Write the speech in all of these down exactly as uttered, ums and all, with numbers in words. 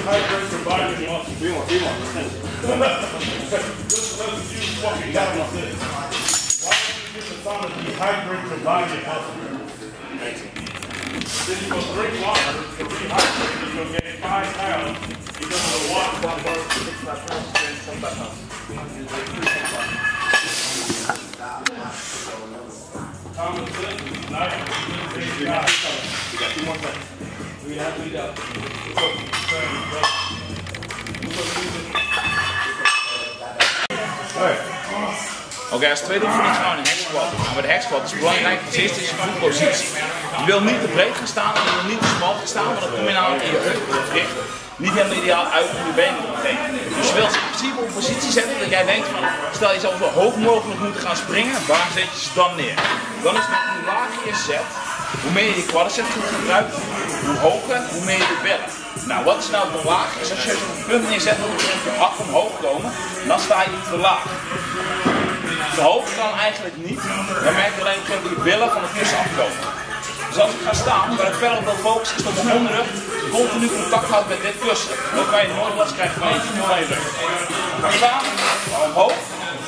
rehydrate your body and muscles. Be more, be more. Just let you fucking got this. Why don't you get the sauna to dehydrate your body and muscles? Then you go drink water to rehydrate and you'll gain five pounds because of the water. Common sense is nice. You got two more seconds. We have to do that. Oké, okay, als tweede oefening gaan we een hexsquat. En bij de hexsquat is het belangrijk, als eerste is je voetpositie. Je wil niet te breed gaan staan en je wil niet te smal gaan staan, want dan kom je namelijk in je heup gewricht niet helemaal ideaal uit om je benen te bewegen. Dus je wilt ze in principe op een positie zetten dat jij denkt van, stel je zou zo hoog mogelijk moeten gaan springen, waar zet je ze dan neer? Dan is het hoe lager je zet, hoe meer je je quadriceps goed gebruikt, hoe hoger, hoe meer je de billen. Nou, wat is nou te laag? Is als je zo'n punt neerzet, dan moet je hard omhoog komen, dan sta je te laag. Te hoog kan eigenlijk niet, dan merk je alleen dat je billen van het kussen afkomen. Dus als ik ga staan, waar ik verder op wil focussen, is dat mijn onderrug continu contact houdt met dit kussen. Dan kan je nooit last krijgen van je rug. Ga staan, omhoog.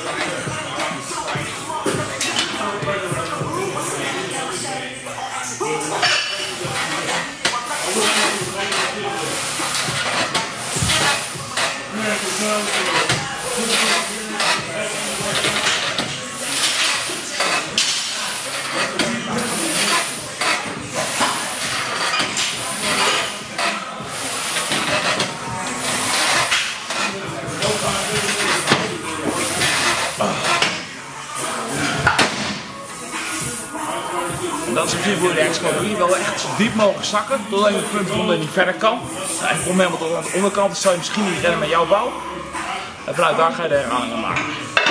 En dat is in principe voor de hexsquat doe je wel echt zo diep mogelijk zakken, totdat je het punt komt dat je niet verder kan. Nou, je komt helemaal tot aan de onderkant, dus zou je misschien niet rennen met jouw bouw. En vanuit daar ga je de herhalingen maken.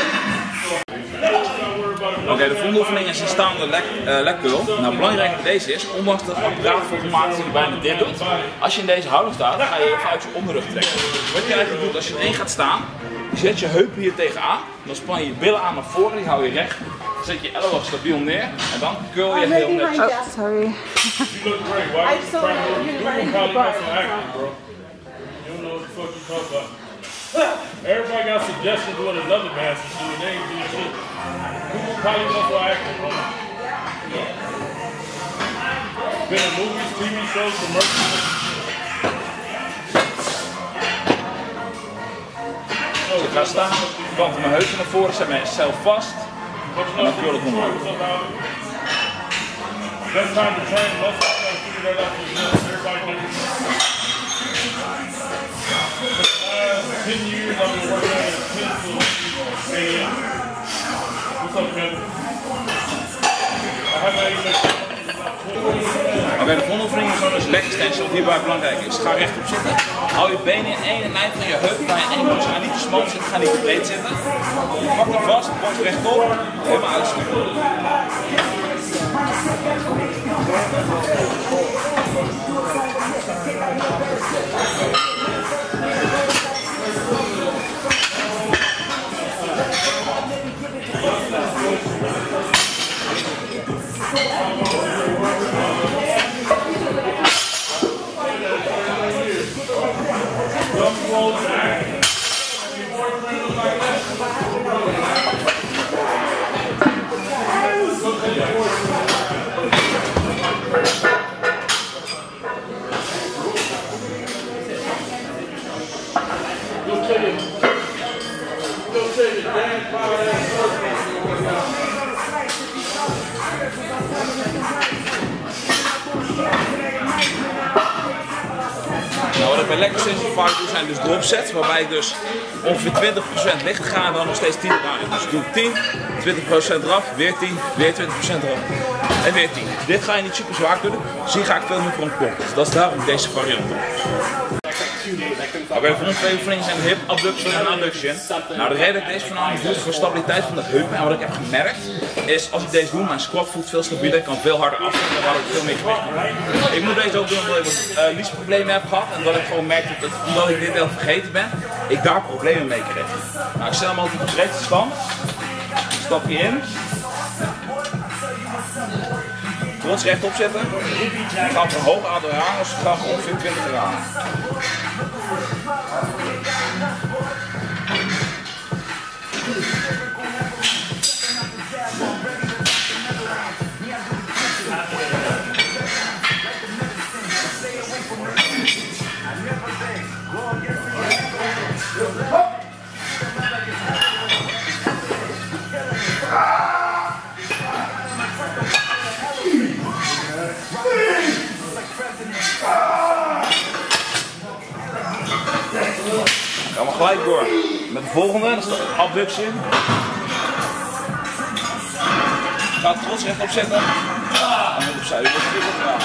Oké, okay, de volgende oefening is een staande leg, uh, leg curl. Nou, belangrijk voor deze is, ondanks dat het apparaat voor gemaakt is dat je bijna dit doet, als je in deze houding staat, ga je even uit je onderrug trekken. Wat je eigenlijk doet als je in één gaat staan, je zet je heupen hier tegenaan, dan span je je billen aan naar voren, die hou je recht. Dan zet je elleboog stabiel neer en dan curl je heel netjes. Oh, sorry. You look great. Why are you trying to do it? Probably muscle acting, bro. You don't know what the fuck you talk about. Everybody got suggestions what another man should do and they ain't do shit. Google probably muscle acting, bro. Been in movies, T V shows, commercials. Als ik ga staan, planten mijn heupen naar voren, zet mijzelf vast en dan curl ik omhoog. Best time to train muscle, I gotta figure that out for you. Everybody knows. ten years I've been working at ten to eight a m What's up, Kevin? I haven't even Oké, okay, de volgende oefening is dus leg extension, wat hierbij belangrijk is. Ga rechtop zitten. Hou je benen in één lijn van je heup naar je enkels. Ga niet te smal zitten, ga niet te breed zitten. Pak hem vast, borst rechtop, helemaal uitsturen. Nou, wat ik bij leg extension vaak doe zijn dus drop sets, waarbij ik dus ongeveer twintig procent licht ga en dan nog steeds tien draaien. Dus ik doe tien, twintig procent eraf, weer tien, weer twintig procent eraf en weer tien. Dit ga je niet super zwaar kunnen, dus hier ga ik veel meer voor een pomp. Dus dat is daarom deze variant. Oké, de volgende twee oefeningen zijn hip abduction en adduction. Nou, de reden dat ik deze voornamelijk doe is voor stabiliteit van de heup. En wat ik heb gemerkt is, als ik deze doe, mijn squat voelt veel stabieler, ik kan veel harder afzetten en waar ik veel meer gewicht heb. Ik moet deze ook doen omdat ik wat uh, liesproblemen heb gehad en dat ik gewoon merk dat, omdat ik dit wel vergeten ben, ik daar problemen mee kreeg. Nou, ik stel hem altijd op de breedste stand, stap je in, trots rechtop zetten. Dan gaan we een hoog aantal herhalingen, dus we gaan ongeveer twintig herhalingen. Gaan we gelijk door met de volgende, dat is de abduction. Ga het trots rechtop zetten. En moet opzij, u wordt terug opgedaan.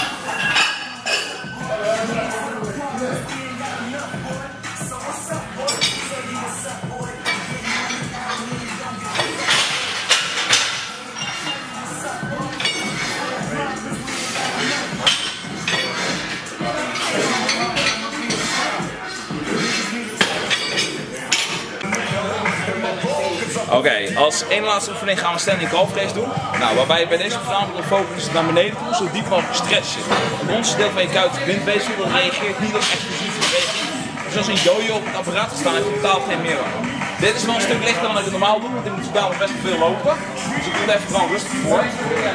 Oké, okay, als één laatste oefening gaan we standing calf race doen. Nou, waarbij je bij deze voornamelijk de focus naar beneden toe, zo diep mogelijk stretch zit. Het onderste deel van je kuit is blindweefsel, dat reageert niet op explosieve beweging. Dus als een jojo op het apparaat te staan, heb je totaal geen meerwaarde. Dit is wel een stuk lichter dan ik het normaal doe, want ik moet dadelijk best wel veel lopen. Dus ik doe het even gewoon rustig voor.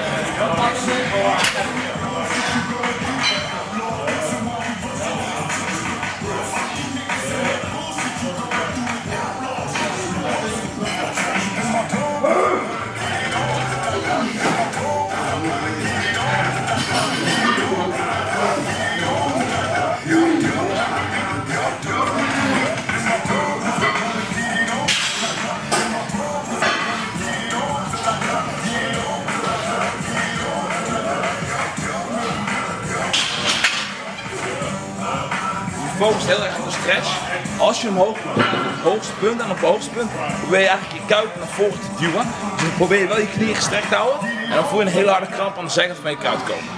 Focus heel erg op de stretch. Als je omhoog komt, op het hoogste punt en op het hoogste punt probeer je eigenlijk je kuit naar voren te duwen. Dus dan probeer je wel je knieën gestrekt te houden en dan voel je een hele harde kramp aan de zijkant van je kuit komen.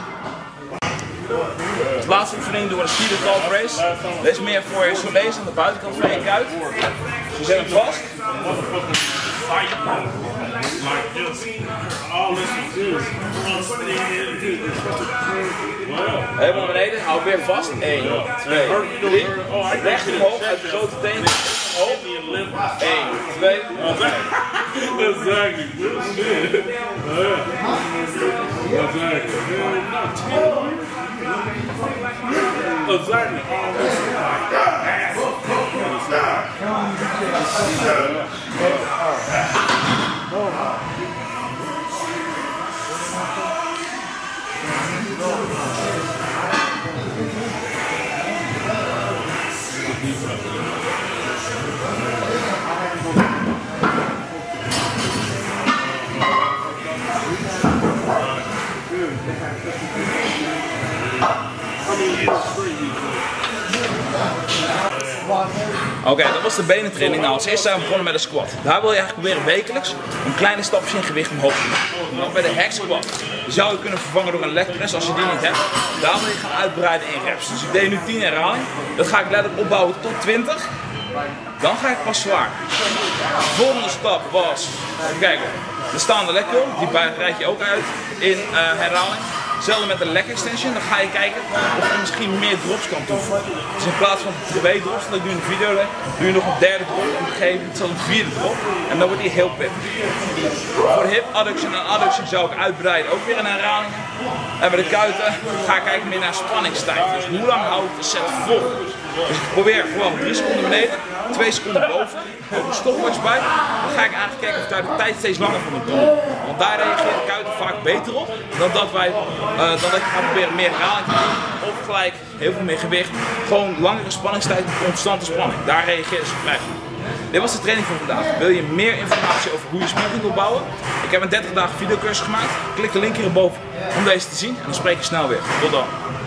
Als laatste oefening doen we de seated calf race. Dit is meer voor je solees aan de buitenkant van je kuit. Dus je zet hem vast. Helemaal naar beneden, hou weer vast. één, twee, drie. Recht omhoog uit de grote teen. één, twee. Exactly. Exactly. Oké, okay, dat was de benentraining. Nou, als eerste zijn we begonnen met de squat. Daar wil je eigenlijk proberen wekelijks een kleine stapje in gewicht omhoog te doen. Dan bij de hack squat zou je kunnen vervangen door een leg press als je die niet hebt. Daar wil je gaan uitbreiden in reps. Dus ik deed nu tien herhalingen. Dat ga ik letterlijk opbouwen tot twintig. Dan ga ik pas zwaar. De volgende stap was, even kijken, de staande leg curl. Die breid je ook uit in uh, herhaling. Hetzelfde met de leg extension, dan ga je kijken of je misschien meer drops kan toevoegen. Dus in plaats van twee drops, dat ik nu in de video leg, doe je nog een derde drop en op een gegeven moment een vierde drop. En dan wordt die heel pittig. Voor de hip adduction en adduction zou ik uitbreiden, ook weer een herhaling. En bij de kuiten ga ik kijken meer naar spanningstijd. Dus hoe lang hou ik de set vol? Dus ik probeer gewoon drie seconden beneden, twee seconden boven, ook een stopwatch bij. Dan ga ik eigenlijk kijken of daar de tijd steeds langer van moet doen. Want daar reageert de kuiten vaak beter op dan dat wij uh, dan dat je gaat proberen meer herhaling te doen. Of gelijk heel veel meer gewicht. Gewoon langere spanningstijd met constante spanning. Daar reageert ze vrij goed. Dit was de training voor vandaag. Wil je meer informatie over hoe je spierping wil bouwen? Ik heb een dertig dagen videocursus gemaakt. Klik de link hierboven om deze te zien en dan spreek je snel weer. Tot dan.